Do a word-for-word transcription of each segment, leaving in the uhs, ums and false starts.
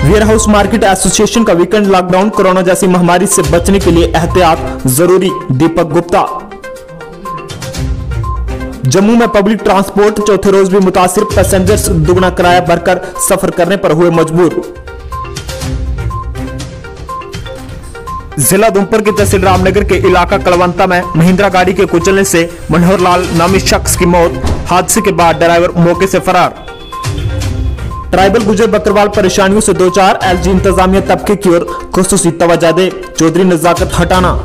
Ware house market association का weekend lockdown, corona जैसी महामारी से बचने के लिए एहतियात जरूरी, दीपक गुप्ता। जम्मू में पब्लिक ट्रांसपोर्ट चौथे रोज भी मुतासिर, पैसेंजर्स दुगना किराया भरकर सफर करने पर हुए मजबूर। जिला उधमपुर के तहसील रामनगर के इलाका कलवंता में महिंद्रा गाड़ी के कुचलने से मनोहर लाल नामी शख्स की मौत। हादसे के बाद ड्राइवर मौके से फरार। ट्राइबल गुजर बकरवाल परेशानियों से दो चार, एलजी इंतजामिया तबके की ओर खुसूसी तवज्जो दे, चौधरी नजाकत हटाना।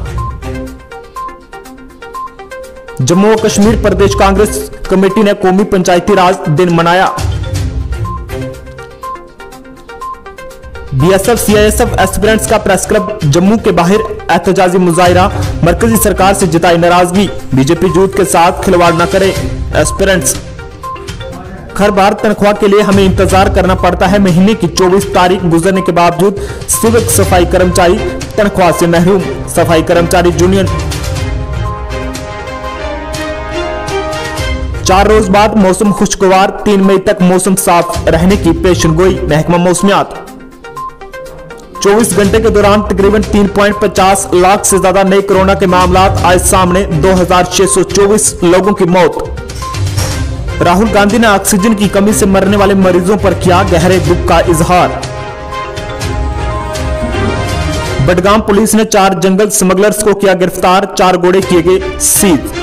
जम्मू व कश्मीर प्रदेश कांग्रेस कमेटी ने कौमी पंचायती राज दिन मनाया। बीएसएफ सीआईएसएफ एस्पिरेंट्स का प्रेस क्लब जम्मू के बाहर एहतजाजी मुजाहिरा, मरकजी सरकार से जताई नाराजगी, बीजेपी यूथ के साथ खिलवाड़ न करे। एस्पिरेंट्स, हर बार तनख्वाह के लिए हमें इंतजार करना पड़ता है। महीने की चौबीस तारीख गुजरने के बावजूद सिविक सफाई कर्मचारी तनख्वाह से महरूम। सफाई कर्मचारी यूनियन। चार रोज बाद मौसम खुशगवार, तीन मई तक मौसम साफ रहने की पेशेनगोई, महकमा मौसमियात। चौबीस घंटे के दौरान तकरीबन तीन पॉइंट पचास लाख से ज्यादा नए कोरोना के मामलात आए सामने, दो हजार छह सौ चौबीस लोगों की मौत। राहुल गांधी ने ऑक्सीजन की कमी से मरने वाले मरीजों पर किया गहरे दुख का इजहार। बडगाम पुलिस ने चार जंगल स्मगलर्स को किया गिरफ्तार, चार घोड़े किए गए सीज।